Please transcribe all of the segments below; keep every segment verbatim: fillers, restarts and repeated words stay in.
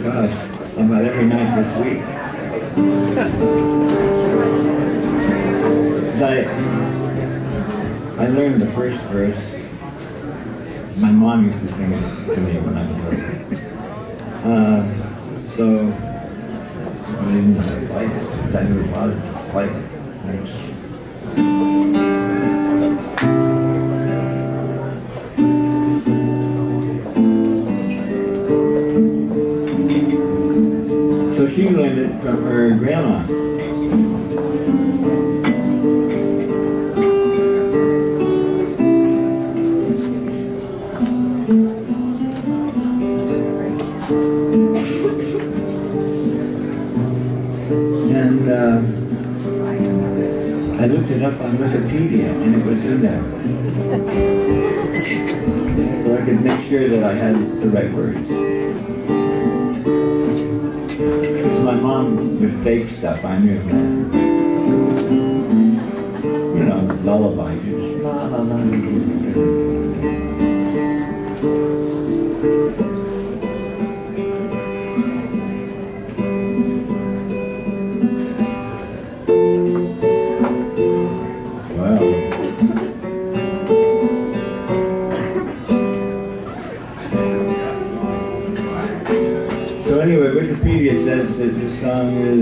gosh, about every night this week. I, I learned the first verse. My mom used to sing it to me when I was little. Uh, so, I didn't know how to fight it. I knew how to fight it. So she learned it from her grandma. And uh, I looked it up on Wikipedia, and it was in there. So I could make sure that I had the right words. Because my mom would fake stuff, I knew that. You know, lullaby, just la la la. So anyway, Wikipedia says that this song is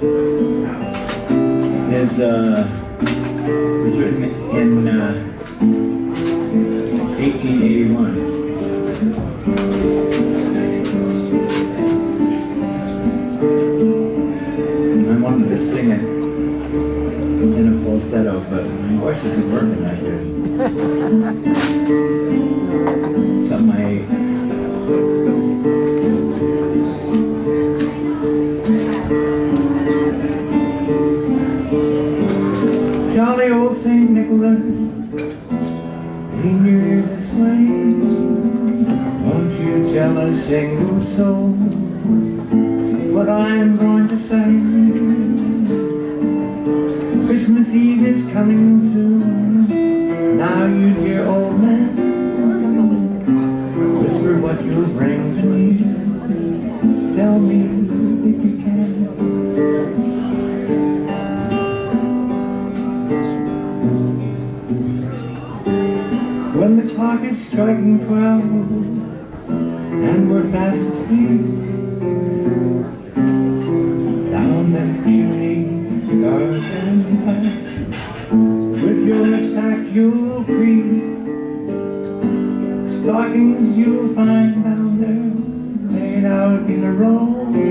is uh, was written in uh, eighteen eighty-one. And I wanted to sing it in a falsetto, but my voice isn't working that good. Something I ate. Jolly old Saint Nicholas, lean your ear this way. Won't you tell a single soul what I'm going to say? Christmas Eve is coming soon. Now you dear old man, whisper what you'll bring to me. Tell me if you can. When the clock is striking twelve and we're fast asleep, down that chimney, dark and black, with your sack you'll creep. Stockings you'll find down there, laid out in a row.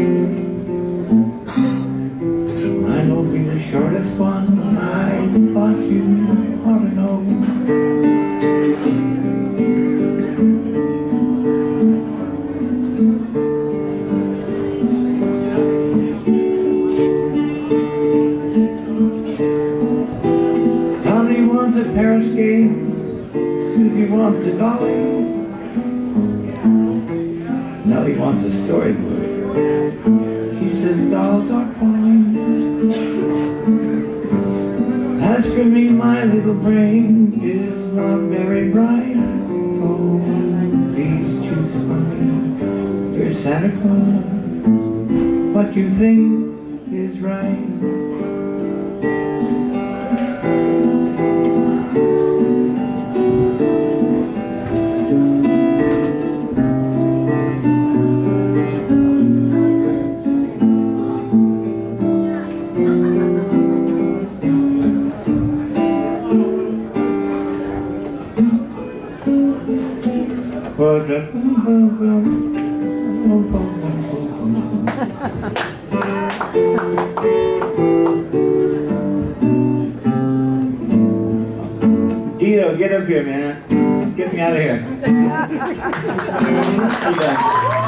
Mine will be the shortest one. I thought you ought to know. Tommy wants a pair of skates, Susie wants a dolly, Nellie wants a storybook. She says dolls are fine. As for me, my little brain is not very bright, so please choose for me, dear Santa Claus, what you think is right. Dito, get up here, man. Get me out of here.